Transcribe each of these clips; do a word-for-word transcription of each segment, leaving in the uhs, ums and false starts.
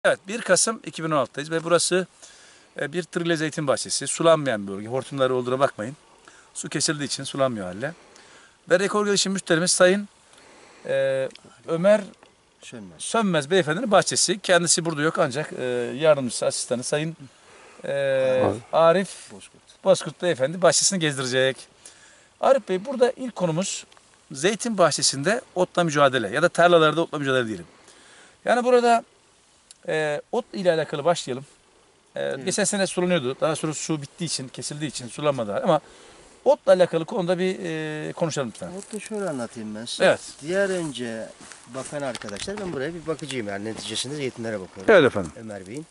Evet, bir Kasım iki bin on altı'dayız ve burası bir tırıyla zeytin bahçesi. Sulanmayan bir bölge. Hortumları olduğuna bakmayın. Su kesildiği için sulanmıyor halde. Ve rekor gelişim müşterimiz Sayın e, Ömer Sönmez. Sönmez beyefendinin bahçesi. Kendisi burada yok ancak e, yardımcısı, asistanı Sayın e, Arif Bozkurt. Bozkurt beyefendi bahçesini gezdirecek. Arif Bey, burada ilk konumuz zeytin bahçesinde otla mücadele ya da tarlalarda otla mücadele diyelim. Yani burada e, ot ile alakalı başlayalım. E, Evet. Geçen sene sulanıyordu. Daha sonra su bittiği için, kesildiği için sulanmadı ama otla alakalı konuda bir e, konuşalım lütfen. Otu şöyle anlatayım ben size. Evet. Diğer önce bakan arkadaşlar, ben buraya bir bakıcıyım, yani neticesinde zeytinlere bakıyorum. Evet efendim. Ömer Bey'in.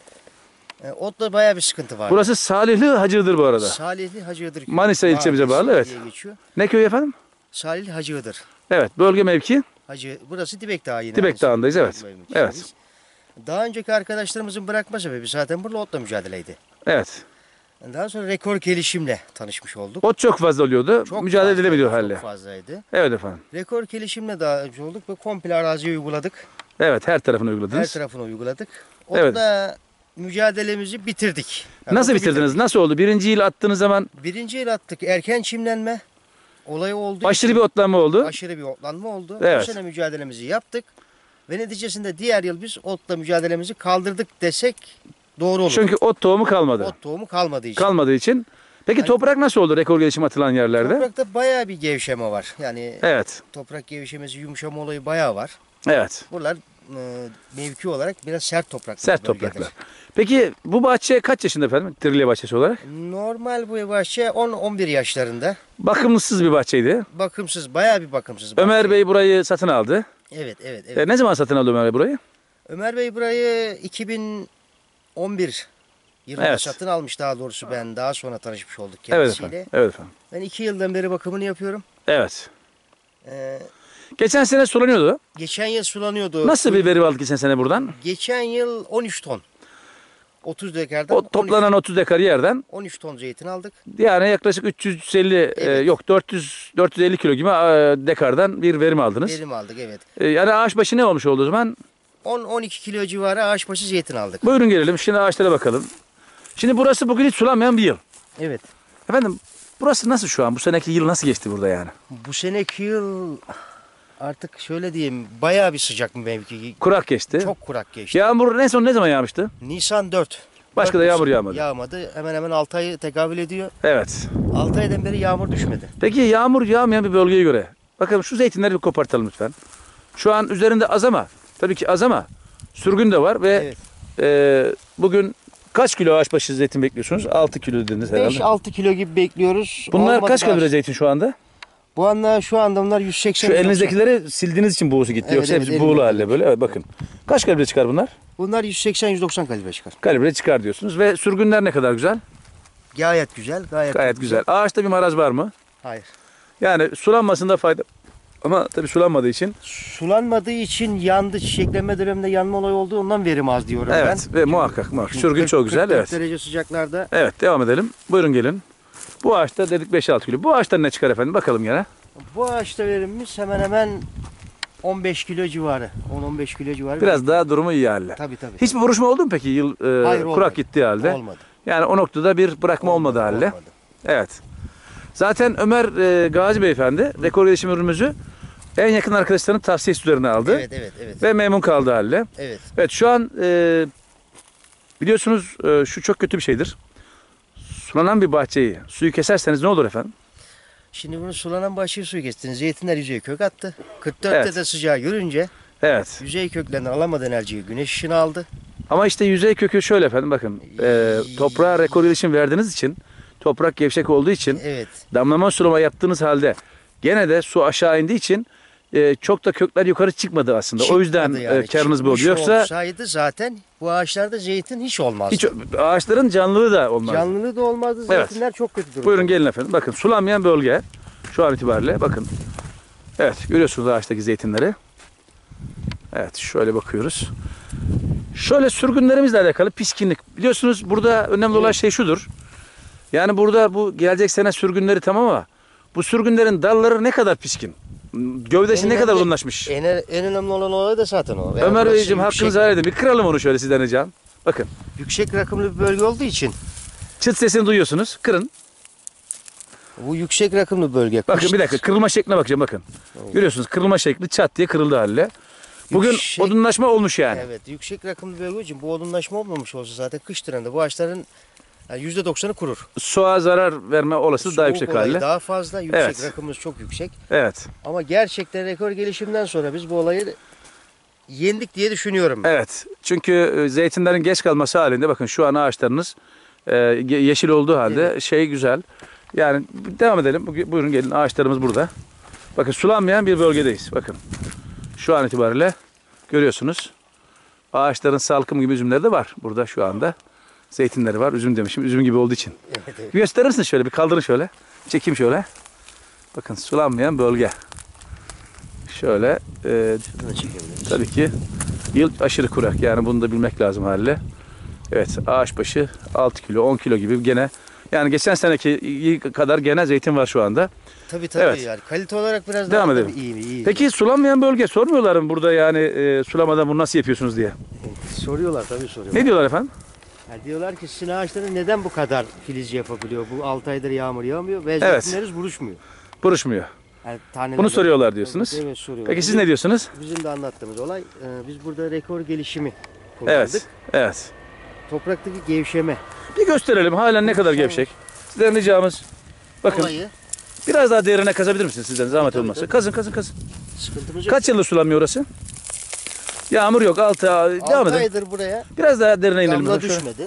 E, otla bayağı bir sıkıntı var. Burası Salihli Hacı'dır bu arada. Salihli Hacı Iğdır köyü. Manisa ilçemize Mahallesi bağlı, evet. diye geçiyor. Ne köyü efendim? Salihli Hacı Iğdır. Evet, bölge mevki. Hacı, burası Dibek Dağı yine. Dibek aynısı. Dağı'ndayız, evet. Dibek Evet. Dağı'ndayız. Daha önceki arkadaşlarımızın bırakma sebebi zaten burada otla mücadeleydi. Evet. Daha sonra rekor gelişimle tanışmış olduk. Ot çok fazla oluyordu. Çok mücadele fazlaydı, edilemediyor halde. Çok fazlaydı. Evet efendim. Rekor gelişimle daha önce olduk ve komple araziye uyguladık. Evet, her tarafını Her uyguladınız. tarafını uyguladık. Evet. Orada mücadelemizi bitirdik. Yani Nasıl otu bitirdiniz? bitirdik. Nasıl oldu? Birinci yıl attığınız zaman Birinci yıl attık. Erken çimlenme olayı oldu. aşırı bir otlanma oldu. Aşırı bir otlanma oldu. Evet. Bu sene mücadelemizi yaptık. Ve neticesinde diğer yıl biz otla mücadelemizi kaldırdık desek doğru olur. Çünkü ot tohumu kalmadı. Ot tohumu kalmadığı için. Kalmadığı için. Peki toprak nasıl oldu rekor gelişim atılan yerlerde? Toprakta bayağı bir gevşeme var. Yani Evet. toprak gevşemesi, yumuşama olayı bayağı var. Evet. Buralar e, mevki olarak biraz sert topraklar. Sert bölgedir. topraklar. Peki bu bahçe kaç yaşında efendim? Trilye bahçesi olarak. Normal bu bahçe on on bir yaşlarında. Bakımsız bir bahçeydi. Bakımsız, bayağı bir bakımsız. Ömer bahçe. Bey burayı satın aldı. Evet, evet, evet. E, ne zaman satın aldı Ömer Bey burayı? Ömer Bey burayı iki bin on bir yılında Evet. satın almış, daha doğrusu ben daha sonra tanışmış olduk Evet kendisiyle. efendim. Evet efendim. Ben iki yıldan beri bakımını yapıyorum. Evet. Ee, Geçen sene sulanıyordu. geçen yıl sulanıyordu. Nasıl bir verim aldık geçen sene buradan? Geçen yıl on üç ton. otuz dekardan O toplanan otuz dekar yerden on üç ton zeytin aldık. yani yaklaşık üç yüz elli e, Evet. yok dört yüz dört yüz elli kilo gibi e, dekardan bir verim aldınız. Verim aldık, evet. E, yani ağaç başı ne olmuş oldu o zaman? on on iki kilo civarı ağaç başı zeytin aldık. Buyurun gelelim şimdi ağaçlara bakalım. Şimdi burası bugün hiç sulanmayan bir yıl. Evet. Efendim burası nasıl şu an? Bu seneki yıl nasıl geçti burada yani? Bu seneki yıl artık şöyle diyeyim, bayağı bir sıcak bir mevki. Kurak geçti. Çok kurak geçti. Yağmur en son ne zaman yağmıştı? Nisan dört. Başka Dört da yağmur Nisan yağmadı. Yağmadı. Hemen hemen altı ayı tekabül ediyor. Evet. altı aydan beri yağmur düşmedi. Peki yağmur yağmayan bir bölgeye göre. Bakın şu zeytinleri bir kopartalım lütfen. Şu an üzerinde az ama tabii ki az ama sürgün de var ve Evet. e, bugün kaç kilo ağaç başı zeytin bekliyorsunuz? altı kilo dediniz herhalde. beş altı kilo gibi bekliyoruz. Bunlar Olmadı kaç daha- kalibre zeytin şu anda? Bu anda şu anda bunlar yüz seksen. Şu elinizdekileri sildiğiniz için buğusu gitti. Evet, Yoksa evet, hepsi elimde. buğulu halde böyle. Evet bakın. Kaç kalibre çıkar bunlar? Bunlar yüz seksen yüz doksan kalibre çıkar. Kalibre çıkar diyorsunuz ve sürgünler ne kadar güzel? Gayet güzel. Gayet, Gayet güzel. Ağaçta bir maraz var mı? Hayır. Yani sulanmasında fayda. Ama tabii sulanmadığı için. Sulanmadığı için yandı. Çiçeklenme döneminde yanma olayı oldu. Ondan verim az diyorum ben. Evet ve muhakkak muhakkak. Sürgün çok güzel. kırk dört Evet. derece sıcaklarda. Evet devam edelim. Buyurun gelin. Bu ağaçta dedik beş altı kilo. Bu ağaçtan ne çıkar efendim? Bakalım gene. Bu ağaçta verimimiz hemen hemen on beş kilo civarı. on on beş kilo civarı. Biraz daha durumu iyi halde. Tabii tabii. Hiçbir vuruşma oldu mu peki yıl e, Hayır, kurak olmadı. gittiği halde? Olmadı. Yani o noktada bir bırakma olmadı, halde. olmadı. Evet. Zaten Ömer e, Gazi Beyefendi rekor gelişim ürünümüzü en yakın arkadaşlarının tavsiyesi üzerine aldı. Evet evet evet. Ve memnun kaldı halde. Evet. Evet şu an e, biliyorsunuz e, şu çok kötü bir şeydir. Sulanan bir bahçeyi suyu keserseniz ne olur efendim? Şimdi bunu sulanan bahçeye suyu kestiniz. Zeytinler yüzeye kök attı. kırk dörtte Evet. de sıcağı görünce Evet. yüzey köklerinden alamadığı enerjiyi güneş ışığına aldı. Ama işte yüzey kökü şöyle efendim bakın. E, toprağa rekor gelişim verdiğiniz için toprak gevşek olduğu için Evet. damlama sulama yaptığınız halde gene de su aşağı indiği için e, çok da kökler yukarı çıkmadı aslında. O yüzden Çıkmadı yani. e, karınız bu oldu. Çıkmış Yoksa olsaydı zaten bu ağaçlarda zeytin hiç olmazdı. hiç ağaçların canlılığı da olmaz. Canlılığı da olmazdı. Evet. Zeytinler çok kötü durumda. Buyurun gelin efendim. Bakın sulanmayan bölge şu an itibariyle bakın. Evet görüyorsunuz ağaçtaki zeytinleri. Evet şöyle bakıyoruz. Şöyle sürgünlerimizle alakalı piskinlik. Biliyorsunuz burada önemli olan Evet. şey şudur. Yani burada bu gelecek sene sürgünleri tamam ama bu sürgünlerin dalları ne kadar piskin. Gövdesi En ne kadar önemli- olgunlaşmış. En, en önemli olan olay da zaten o. Yani Ömer burası Beyciğim yüksek- hakkınızı helal edin. Bir kıralım onu şöyle sizden ricam. Bakın. Yüksek rakımlı bir bölge olduğu için Çıt sesini duyuyorsunuz. Kırın. bu yüksek rakımlı bölge. Bakın Kış- bir dakika kırılma şekline bakacağım bakın. Görüyorsunuz kırılma şekli çat diye kırıldı haliyle. Bugün Yüksek- odunlaşma olmuş yani. Evet, yüksek rakımlı bölge için bu odunlaşma olmamış olsa zaten kış döneminde bu ağaçların yani yüzde doksanı kurur. Suğa zarar verme olasılığı daha Soğuk yüksek olayı haliyle. daha fazla, yüksek Evet. rakımımız çok yüksek. Evet. Ama gerçekten rekor gelişimden sonra biz bu olayı yendik diye düşünüyorum. Evet. Çünkü e, zeytinlerin geç kalması halinde bakın şu an ağaçlarınız e, ye- yeşil olduğu halde şey güzel. Yani devam edelim. Bugün- Buyurun gelin ağaçlarımız burada. Bakın sulanmayan bir bölgedeyiz. Bakın. Şu an itibariyle görüyorsunuz. Ağaçların salkım gibi üzümleri de var burada şu anda. Zeytinleri var. Üzüm demişim. Üzüm gibi olduğu için. Evet, evet. Bir gösterir misin şöyle? Bir kaldırın şöyle. Çekeyim şöyle. Bakın sulanmayan bölge. Şöyle. E, Bunu çekebiliriz. tabii ki yıl aşırı kurak. Yani bunu da bilmek lazım haliyle. Evet ağaç başı altı kilo on kilo gibi gene. Yani geçen seneki kadar gene zeytin var şu anda. Tabii tabii Evet. yani kalite olarak biraz Devam daha edelim. tabii iyi mi? İyi. Peki sulanmayan bölge sormuyorlar mı burada yani e, sulamadan bunu nasıl yapıyorsunuz diye? Soruyorlar tabii soruyorlar. Ne diyorlar efendim? Yani diyorlar ki sizin ağaçların neden bu kadar filiz yapabiliyor? Bu altı aydır yağmur yağmıyor ve Evet. zeytinleriniz buruşmuyor. Buruşmuyor. Yani taneler- Bunu soruyorlar diyorsunuz. Evet, evet soruyorlar. Peki siz ne diyorsunuz? Bizim de anlattığımız olay e, biz burada rekor gelişimi kullandık. Evet. Evet. Topraktaki gevşeme Bir gösterelim halen ne kadar gevşek. Sizden ricamız bakın olayı biraz daha derine kazabilir misiniz sizden zahmet Tabii, olmazsa? tabii. Kazın kazın kazın. sıkıntımız yok. Kaç yıldır sulanmıyor orası? Yağmur yok. Altı devam altı edin. aydır buraya Biraz daha derine inelim. damla Şöyle. düşmedi.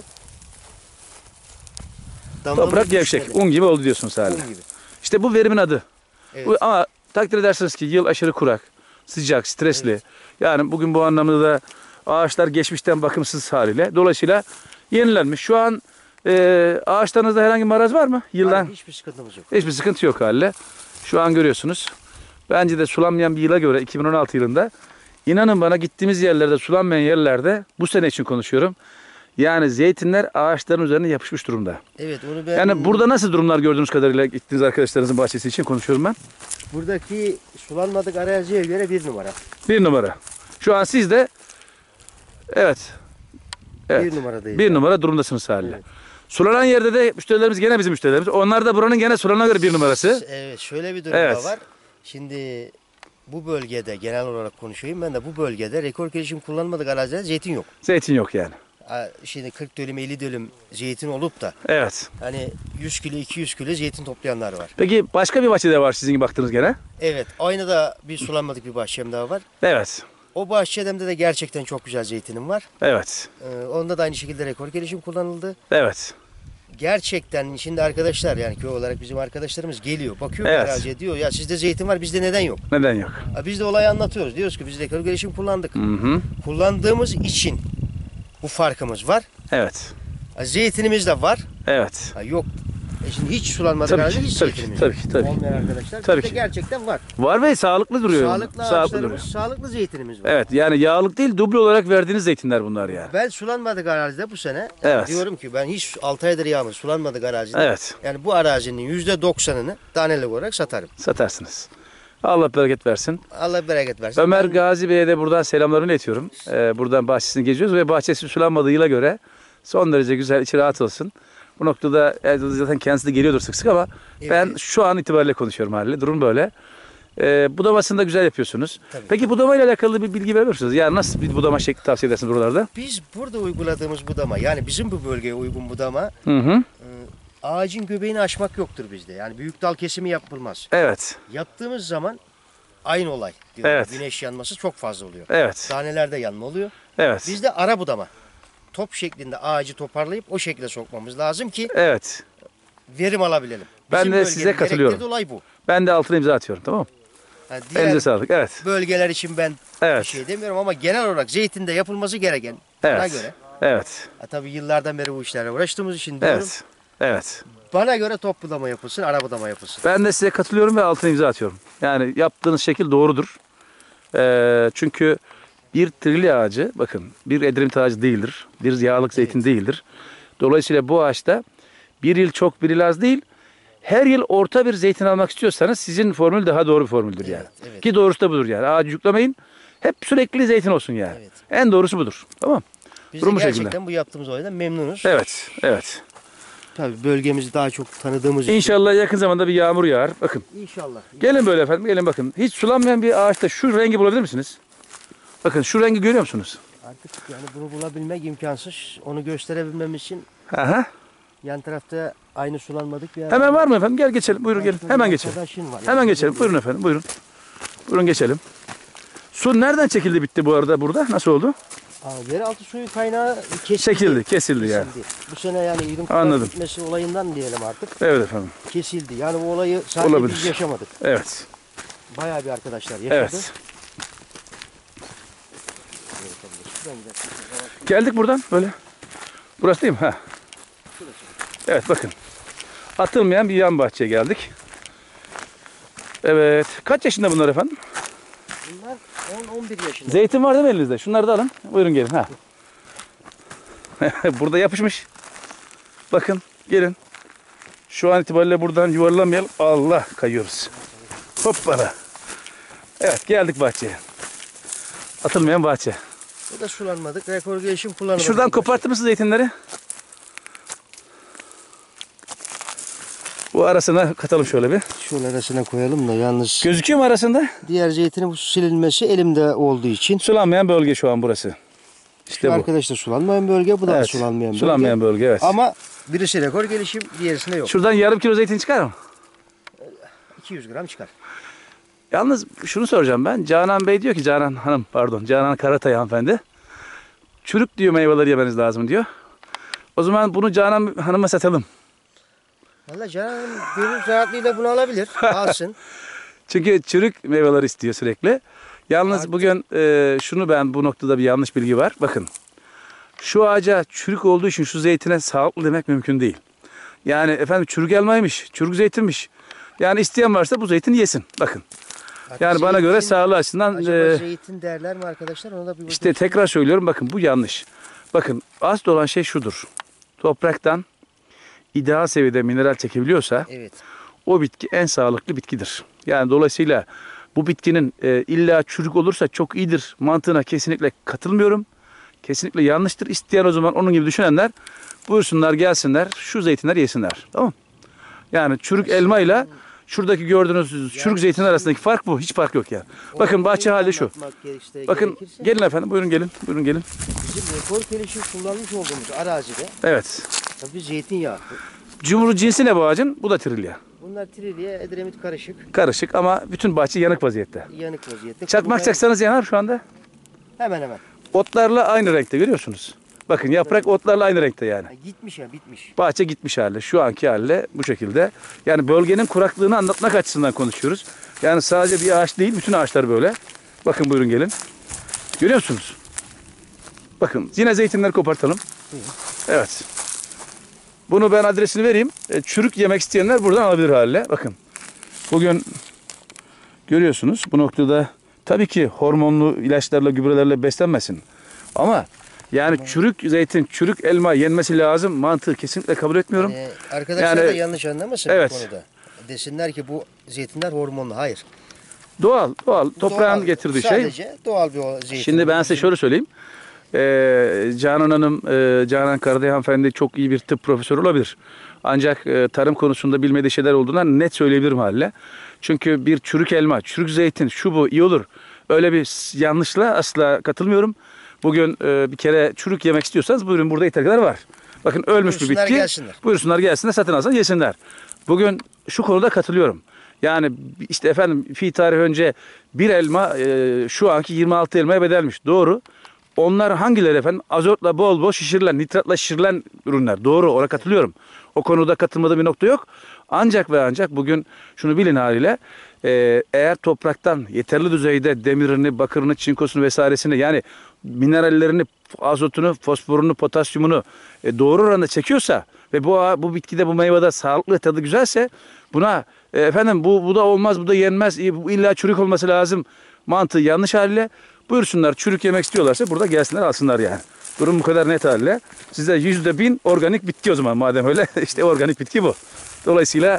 Damlamız Toprak gevşek. düşmedi. Un gibi oldu diyorsunuz hala. Un gibi. İşte bu verimin adı. Evet. Bu, ama takdir edersiniz ki yıl aşırı kurak, sıcak, stresli. Evet. Yani bugün bu anlamda da ağaçlar geçmişten bakımsız haliyle. Dolayısıyla yenilenmiş. Şu an e, ağaçlarınızda herhangi bir maraz var mı? Yıldan Hayır, hiçbir sıkıntımız yok. hiçbir sıkıntı yok haliyle. Şu an görüyorsunuz. Bence de sulanmayan bir yıla göre iki bin on altı yılında inanın bana gittiğimiz yerlerde sulanmayan yerlerde bu sene için konuşuyorum. Yani zeytinler ağaçların üzerine yapışmış durumda. Evet onu ben Yani burada nasıl durumlar gördüğünüz kadarıyla gittiğiniz arkadaşlarınızın bahçesi için konuşuyorum ben. buradaki sulanmadık araziye göre bir numara. Bir numara. Şu an siz de evet. Evet. Bir numaradayız. Bir numara durumdasınız haliyle. Evet. Sulanan yerde de müşterilerimiz gene bizim müşterilerimiz. Onlar da buranın gene sulanana göre bir numarası. Evet şöyle bir durum Evet. da var. Şimdi bu bölgede genel olarak konuşayım ben de bu bölgede rekor gelişim kullanmadık arazide zeytin yok. Zeytin yok yani. Ha, Şimdi kırk dönüm elli dönüm zeytin olup da Evet. hani yüz kilo iki yüz kilo zeytin toplayanlar var. Peki başka bir bahçede var sizin gibi baktığınız gene? Evet aynı da bir sulanmadık bir bahçem daha var. Evet. O bahçemde de gerçekten çok güzel zeytinim var. Evet. Ee, onda da aynı şekilde rekor gelişim kullanıldı. Evet. Gerçekten şimdi arkadaşlar yani köy olarak bizim arkadaşlarımız geliyor. Bakıyor Evet. araziye diyor ya sizde zeytin var bizde neden yok? Neden yok? Ha, biz de olayı anlatıyoruz. Diyoruz ki biz rekor gelişim kullandık. Hı hı. Kullandığımız için bu farkımız var. Evet. Ha, zeytinimiz de var. Evet. Ha, yok. E şimdi hiç sulanmadık Tabii herhalde ki, hiç tabii ki, zeytinimiz tabii yok. ki, tabii ki. Olmayan arkadaşlar Tabii bizde ki. gerçekten var. Var ve sağlıklı duruyor. Sağlıklı Sağlıklı duruyor. ağaçlarımız, sağlıklı zeytinimiz var. Evet yani yağlık değil duble olarak verdiğiniz zeytinler bunlar yani. Ben sulanmadık arazide bu sene Evet. diyorum ki ben hiç altı aydır yağmur sulanmadık arazide. Evet. Yani bu arazinin yüzde doksanını tanelik olarak satarım. Satarsınız. Allah bereket versin. Allah bereket versin. Ömer Ben- Gazi Bey'e de buradan selamlarımı iletiyorum. Ee, buradan bahçesini geziyoruz ve bahçesi sulanmadığı yıla göre son derece güzel, içi rahat olsun. Bu noktada e, zaten kendisi de geliyordur sık sık ama Evet. ben şu an itibariyle konuşuyorum haliyle. Durum böyle. Ee, budamasını da güzel yapıyorsunuz. Tabii. Peki budama ile alakalı bir bilgi verir misiniz? Yani nasıl bir budama şekli tavsiye edersiniz buralarda? Biz burada uyguladığımız budama yani bizim bu bölgeye uygun budama Hı hı. e, ağacın göbeğini aşmak yoktur bizde. Yani büyük dal kesimi yapılmaz. Evet. Yaptığımız zaman aynı olay. diyorum. Evet. Güneş yanması çok fazla oluyor. Evet. Tanelerde yanma oluyor. Evet. Bizde ara budama. Top şeklinde ağacı toparlayıp o şekilde sokmamız lazım ki Evet. verim alabilelim. Ben Bizim de bölgenin size katılıyorum. gerektirdiği olay bu. Ben de altına imza atıyorum tamam mı? Yani diğer Elinize sağlık. Evet. bölgeler için ben Evet. bir şey demiyorum ama genel olarak zeytinde yapılması gereken bana Evet. göre. Evet. Ha, tabii yıllardan beri bu işlerle uğraştığımız için diyorum. Evet. Evet. Bana göre top budama yapılsın, ara budama yapılsın. Ben de size katılıyorum ve altına imza atıyorum. Yani yaptığınız şekil doğrudur. Ee, çünkü bir trilye ağacı, bakın bir edremit ağacı değildir. Bir yağlık zeytin değildir. Dolayısıyla bu ağaçta bir yıl çok bir yıl az değil. her yıl orta bir zeytin almak istiyorsanız sizin formül daha doğru bir formüldür yani. Evet, evet. Ki doğrusu da budur yani. Ağacı yüklemeyin. Hep sürekli zeytin olsun yani. Evet. En doğrusu budur. Tamam. Biz Durum de bu gerçekten şekilde. bu yaptığımız olaydan memnunuz. Evet. Evet. Tabii bölgemizi daha çok tanıdığımız için. İnşallah yakın zamanda bir yağmur yağar. Bakın. İnşallah. Gelin böyle efendim. Gelin bakın. Hiç sulanmayan bir ağaçta şu rengi bulabilir misiniz? Bakın şu rengi görüyor musunuz? Artık yani bunu bulabilmek imkansız. Onu gösterebilmem için Aha. yan tarafta aynı sulanmadık bir Hemen var mı efendim? Gel geçelim. Buyurun gelin. Hemen geçelim. Arkadaşın var. Hemen geçelim. Buyurun efendim. Buyurun. Buyurun geçelim. Su nereden çekildi bitti bu arada burada? Nasıl oldu? Aa, yeraltı suyu kaynağı kesildi. Çekildi, kesildi yani. Kesildi. Bu sene yani yığın Anladım. gitmesi olayından diyelim artık. Evet efendim. Kesildi. Yani bu olayı sadece Olabilir. biz yaşamadık. Evet. Bayağı bir arkadaşlar yaşadı. Evet. Geldik buradan böyle. Burası değil mi? Ha. Evet bakın. Atılmayan bir yan bahçeye geldik. Evet. Kaç yaşında bunlar efendim? Bunlar on on bir yaşında. Zeytin var değil mi elinizde? Şunları da alın. Buyurun gelin. Ha. Burada yapışmış. Bakın gelin. Şu an itibariyle buradan yuvarlamayalım. Allah kayıyoruz. Hoppala. Evet geldik bahçeye. Atılmayan bahçe. Bu da sulanmadık. Rekor gelişim kullanılmadı. Şuradan kopartır mısın zeytinleri? Bu arasına katalım şöyle bir. Şunun arasına koyalım da yalnız Gözüküyor mu arasında? diğer zeytinin bu silinmesi elimde olduğu için. Sulanmayan bölge şu an burası. İşte Bu bu. arkadaş da sulanmayan bölge, bu da Evet, sulanmayan bölge. Sulanmayan bölge evet. Ama birisi rekor gelişim, diğerisinde yok. Şuradan yarım kilo zeytin çıkar mı? iki yüz gram çıkar. Yalnız şunu soracağım ben. Canan Bey diyor ki, Canan Hanım pardon, Canan Karatay hanımefendi. Çürük diyor meyveleri yemeniz lazım diyor. O zaman bunu Canan Hanım'a satalım. Valla canım gönül rahatlığıyla bunu alabilir. Alsın. Çünkü çürük meyveler istiyor sürekli. Yalnız Artık- bugün e, şunu ben bu noktada bir yanlış bilgi var. Bakın şu ağaca çürük olduğu için şu zeytine sağlıklı demek mümkün değil. Yani efendim çürük elmaymış, çürük zeytinmiş. Yani isteyen varsa bu zeytini yesin. Bakın. Yani bana göre Zeytin- sağlığı açısından Acaba e, zeytin derler mi arkadaşlar? Ona da bir işte bakın. tekrar söylüyorum bakın bu yanlış. Bakın asıl olan şey şudur. Topraktan ideal seviyede mineral çekebiliyorsa Evet. o bitki en sağlıklı bitkidir. Yani dolayısıyla bu bitkinin e, illa çürük olursa çok iyidir mantığına kesinlikle katılmıyorum. Kesinlikle yanlıştır. İsteyen o zaman onun gibi düşünenler buyursunlar gelsinler şu zeytinler yesinler. Tamam. Yani çürük elma ile şuradaki gördüğünüz çürük zeytin arasındaki fark bu. Hiç fark yok yani. Bakın bahçe hali şu. Anlatmak gerekirse- Bakın gerekirse, gelin efendim buyurun gelin. Buyurun gelin. bizim rekor gelişim kullanmış olduğumuz arazide Evet. tabii zeytinyağı. Cumhur cinsi ne bu ağacın? Bu da trilya. Bunlar trilye, edremit karışık. Karışık ama bütün bahçe yanık vaziyette. Yanık vaziyette. Çakmak Kuruyan- çaksanız yanar şu anda. Hemen hemen. Otlarla aynı renkte görüyorsunuz. Bakın yaprak otlarla aynı renkte yani. Ha, gitmiş ya bitmiş. Bahçe gitmiş hali. Şu anki haliyle bu şekilde. Yani bölgenin kuraklığını anlatmak açısından konuşuyoruz. Yani sadece bir ağaç değil, bütün ağaçlar böyle. Bakın buyurun gelin. Görüyor musunuz? Bakın yine zeytinleri kopartalım. Evet. Bunu ben adresini vereyim. E, çürük yemek isteyenler buradan alabilir haliyle. Bakın. Bugün görüyorsunuz bu noktada tabii ki hormonlu ilaçlarla, gübrelerle beslenmesin. Ama yani çürük zeytin, çürük elma yenmesi lazım mantığı kesinlikle kabul etmiyorum. Ee, arkadaşlar Yani- da yanlış anlamasın Evet. bu konuda. Desinler ki bu zeytinler hormonlu. Hayır. Doğal, doğal. Toprağın Doğal, getirdiği şey. Sadece doğal bir o zeytin. Şimdi ben size şöyle söyleyeyim. Ee, Canan Hanım, e, Canan Karaday hanımefendi çok iyi bir tıp profesörü olabilir. Ancak e, tarım konusunda bilmediği şeyler olduğundan net söyleyebilirim haliyle. Çünkü bir çürük elma, çürük zeytin, şu bu iyi olur. Öyle bir s- yanlışla asla katılmıyorum. Bugün e, bir kere çürük yemek istiyorsanız buyurun burada yeter kadar var. Bakın ölmüş bir Buyursunlar bitki. gelsinler. Buyursunlar gelsinler satın alsın yesinler. Bugün şu konuda katılıyorum. Yani işte efendim fi tarih önce bir elma e, şu anki yirmi altı elmaya bedelmiş. Doğru. Onlar hangileri efendim? Azotla bol bol şişirilen, nitratla şişirilen ürünler. Doğru, ona katılıyorum. O konuda katılmadığım bir nokta yok. Ancak ve ancak bugün şunu bilin haliyle e, eğer topraktan yeterli düzeyde demirini, bakırını, çinkosunu vesairesini yani minerallerini, azotunu, fosforunu, potasyumunu e, doğru oranda çekiyorsa ve bu bu bitkide bu meyvede sağlıklı tadı güzelse buna e, efendim bu bu da olmaz, bu da yenmez, bu illa çürük olması lazım mantığı yanlış haliyle. Buyursunlar çürük yemek istiyorlarsa burada gelsinler alsınlar yani. Durum bu kadar net haliyle. Size yüzde bin organik bitki o zaman madem öyle. işte organik bitki bu. Dolayısıyla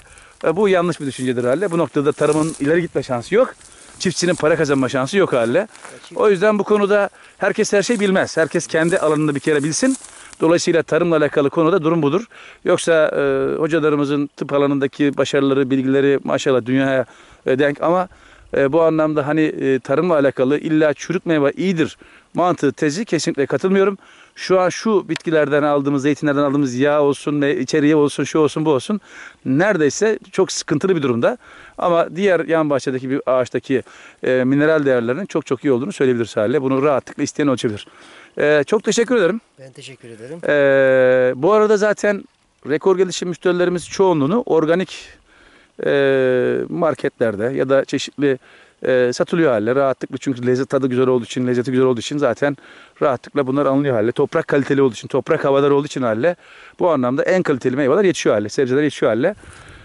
E, bu yanlış bir düşüncedir Halil. Bu noktada tarımın ileri gitme şansı yok. Çiftçinin para kazanma şansı yok Halil. O yüzden bu konuda herkes her şey bilmez. Herkes kendi alanında bir kere bilsin. Dolayısıyla tarımla alakalı konuda durum budur. Yoksa e, hocalarımızın tıp alanındaki başarıları, bilgileri maşallah dünyaya e, denk ama e, bu anlamda hani e, tarımla alakalı illa çürük meyve iyidir mantığı tezi kesinlikle katılmıyorum. Şu an şu bitkilerden aldığımız, zeytinlerden aldığımız yağ olsun, içeriye olsun, şu olsun, bu olsun neredeyse çok sıkıntılı bir durumda. Ama diğer yan bahçedeki bir ağaçtaki e, mineral değerlerinin çok çok iyi olduğunu söyleyebiliriz Halil. Bunu rahatlıkla isteyen ölçebilir. E, çok teşekkür ederim. Ben teşekkür ederim. E, bu arada zaten rekor gelişim müşterilerimiz çoğunluğunu organik e, marketlerde ya da çeşitli e, satılıyor Halil. Rahatlıkla çünkü lezzet tadı güzel olduğu için, lezzeti güzel olduğu için zaten rahatlıkla bunlar alınıyor Halil. Toprak kaliteli olduğu için, toprak havadar olduğu için Halil. Bu anlamda en kaliteli meyveler yetişiyor Halil. Sebzeler yetişiyor Halil.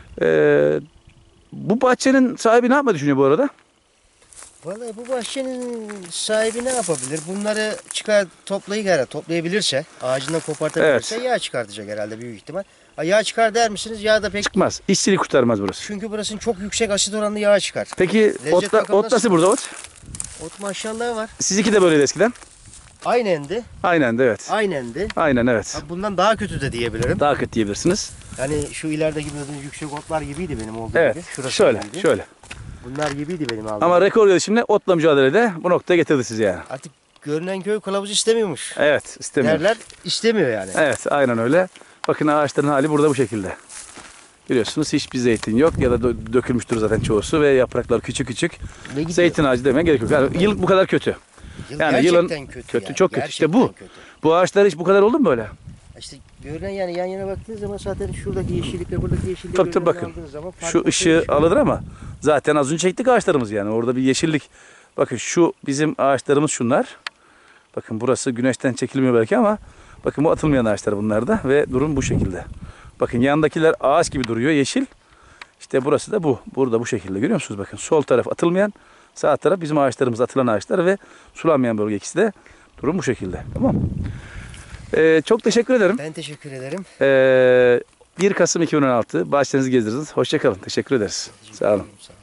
E, bu bahçenin sahibi ne yapmayı düşünüyor bu arada? Vallahi bu bahçenin sahibi ne yapabilir? Bunları çıkar toplayıp herhalde toplayabilirse, ağacından kopartabilirse Evet. yağ çıkartacak herhalde büyük ihtimal. Ha, yağ çıkar der misiniz? Yağ da pek Çıkmaz. İşçiliği kurtarmaz burası. çünkü burasının çok yüksek asit oranlı yağı çıkar. Peki ot, bakımından ot nasıl burada ot? Ot maşallah var. Sizinki de böyleydi eskiden. Aynen de. Aynen de evet. Aynen de. Aynen evet. Ha, bundan daha kötü de diyebilirim. Daha kötü diyebilirsiniz. Yani şu ilerideki gördüğünüz yüksek otlar gibiydi benim olduğum Evet. gibi. Şurası Şöyle, gibiydi. şöyle. Bunlar gibiydi benim aldığım. Ama rekor gelişimle otla mücadelede bu noktaya getirdi sizi yani. Artık görünen köy kılavuz istemiyormuş. Evet, istemiyor. Derler istemiyor yani. Evet, aynen öyle. Bakın ağaçların hali burada bu şekilde. Biliyorsunuz hiçbir zeytin yok ya da dö- dökülmüştür zaten çoğusu ve yapraklar küçük küçük. Ne gidiyor? Zeytin ağacı demeye gerek yok. Yani yıllık bu kadar kötü. Yıl yani gerçekten yılın kötü, kötü, yani. çok kötü. İşte bu. Gerçekten kötü. Bu ağaçlar hiç bu kadar oldu mu böyle? İşte görünen yani yan yana baktığınız zaman zaten şuradaki yeşillikle buradaki yeşillikle Tabii tabii bakın. Şu ışığı alınır ama zaten az önce çektik ağaçlarımız yani. Orada bir yeşillik. Bakın şu bizim ağaçlarımız şunlar. Bakın burası güneşten çekilmiyor belki ama bakın bu atılmayan ağaçlar bunlar da ve durum bu şekilde. Bakın yandakiler ağaç gibi duruyor yeşil. İşte burası da bu. Burada bu şekilde görüyor musunuz? Bakın sol taraf atılmayan, sağ taraf bizim ağaçlarımız atılan ağaçlar ve sulanmayan bölge ikisi de durum bu şekilde. Tamam mı? Ee, çok teşekkür ederim. Ben teşekkür ederim. Ee, bir Kasım iki bin on altı bahçenizi gezdirdiniz. Hoşça kalın. Teşekkür ederiz. Sağ olun. Sağ olun.